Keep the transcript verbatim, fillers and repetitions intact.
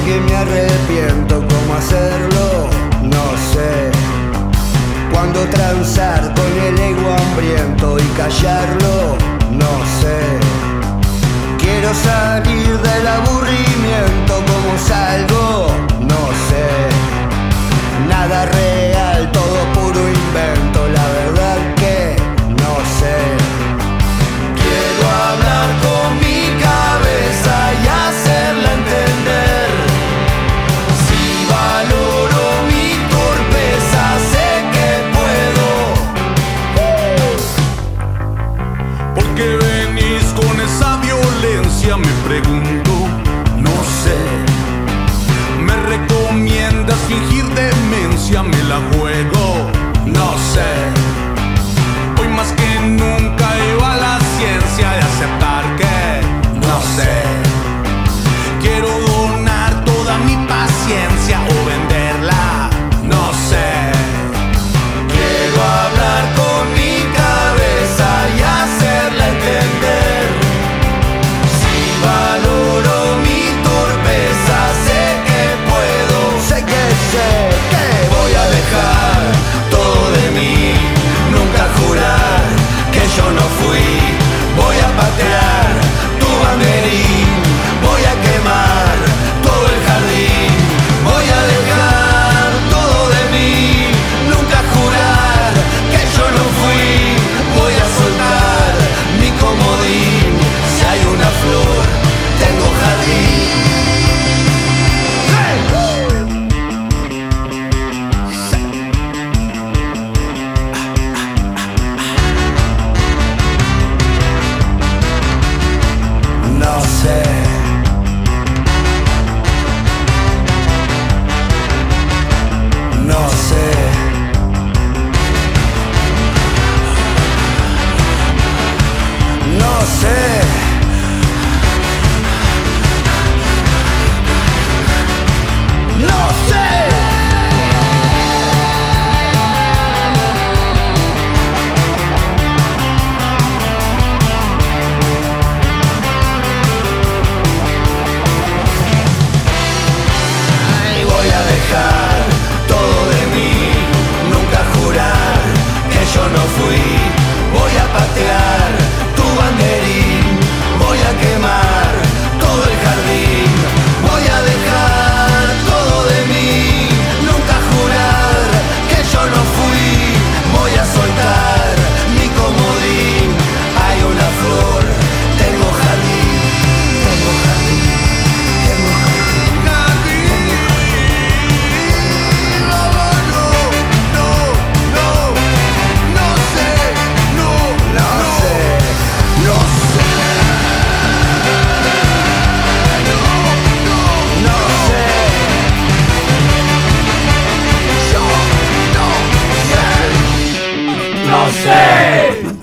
que me arrepiento. ¿Cómo hacerlo? No sé. Cuándo transar con el ego hambriento y callarlo, no sé. Quiero salir del aburrimiento. ¿Cómo salgo? No sé. Nada real, todo puro invento. La verdad que no sé. Quiero hablar con mi cabeza y hacerla entender. Si valoro mi torpeza, sé que puedo. ¿Por qué venís con esa violencia? Me pregunto, no sé. ¿Me recomiendas fingir demencia? Me la juego, no sé. Hoy más que nunca iba la ciencia de aceptar que no sé. Quiero donar toda mi paciencia o venderla, no sé. Quiero hablar con mi cabeza y hacerla entender. Si valoro mi torpeza, sé que puedo. Sé que sé que voy a dejar todo de mí. Nunca jurar que yo no fui. Voy a patear tu banderín. Voy a quemar todo el jardín. Voy a dejar todo de mí. Nunca jurar que yo no fui. Voy a soltar mi comodín. Si hay una flor, tengo jardín. No sé. No sé. No sé. No sé. Ay, voy a dejar todo de mí. Nunca jurar que yo no fui. Voy a patear tu banderín. Voy a quemar todo el jardín. Voy a dejar todo de mí. Nunca jurar que yo no fui. Voy a soltar mi comodín. Hay una flor, tengo jardín. Tengo jardín. Tengo jardín. No, no, no, no, no sé, no, no sé, no sé. No sé. Yo no sé. No sé.